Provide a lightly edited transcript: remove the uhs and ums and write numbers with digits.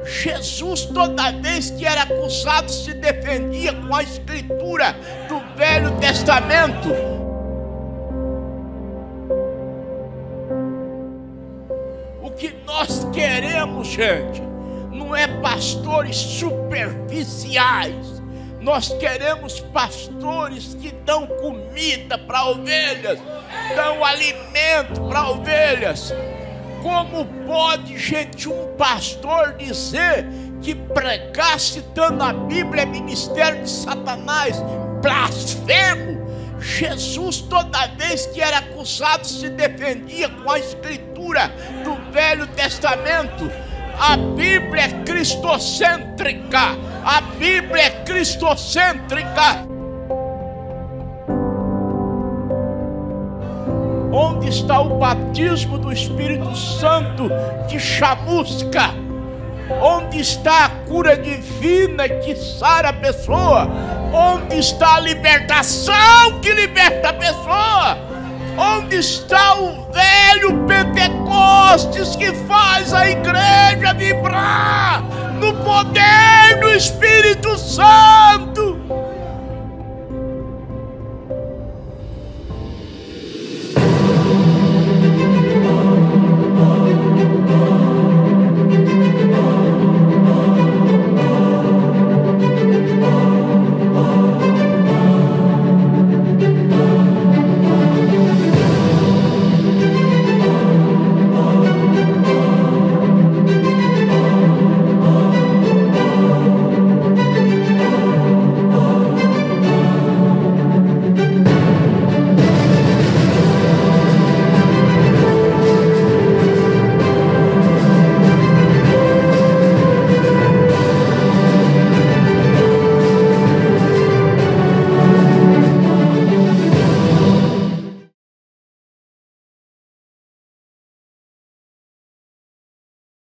Jesus, toda vez que era acusado, se defendia com a escritura do Velho Testamento. O que nós queremos, gente, não é pastores superficiais. Nós queremos pastores que dão comida para ovelhas, dão alimento para ovelhas. Como pode, gente, um pastor dizer que pregar citando a Bíblia é ministério de Satanás? Blasfemo! Jesus, toda vez que era acusado, se defendia com a escritura do Velho Testamento. A Bíblia é cristocêntrica. A Bíblia é cristocêntrica. Onde está o batismo do Espírito Santo que chamusca? Onde está a cura divina que sara a pessoa? Onde está a libertação que liberta a pessoa? Onde está o velho Pentecostes que faz a igreja vibrar no poder do Espírito Santo?